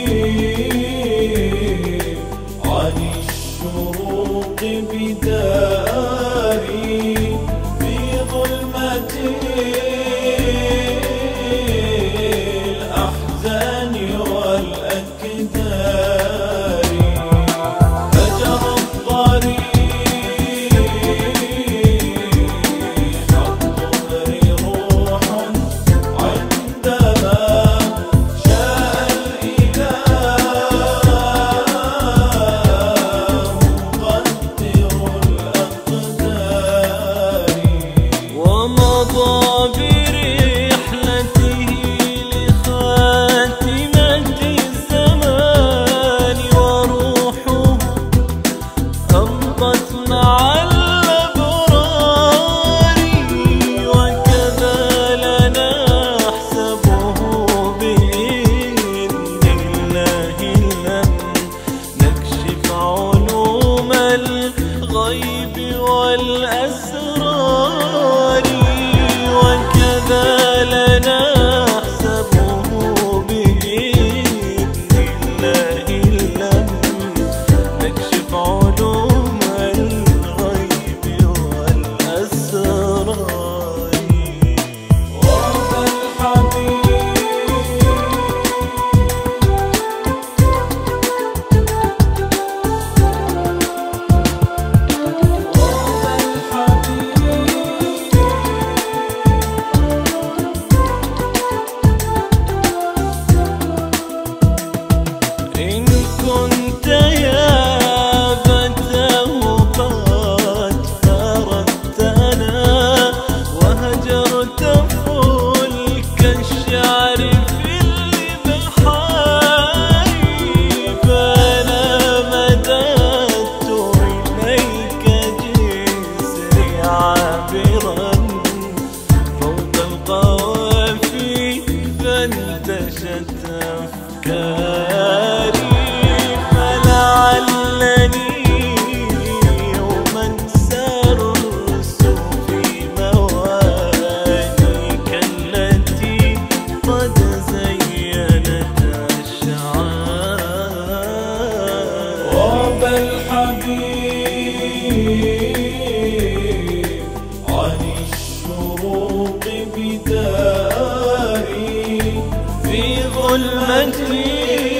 عن الشروق بداري في ظلمة الأحزان والأكدار. هجر الطريق الطهر روح عندما شاء الإله مقدر الأقدار. ومضى برحلته لخاتمة الزمان وروحه أمضت مع الأبرار. وكذا لنا نحسبه بإذن الله لم نكشف علوم الغيب والأسرار. وكذا لنا نحسبه بإذن الله لم نكشف علوم الغيب والأسرار. غاب الحبيب إن كنت يا فتاه قد فارقتنا وهجرت فلك الشعر في البحار. فأنا مددت إليك جسري عابرا فوق القوافي فانتشت أفكاري. فلعلني يوما سأرسو في موانيك التي قد زينت الشعار. غاب الحبيب عن الشروق بداري في ظلمتي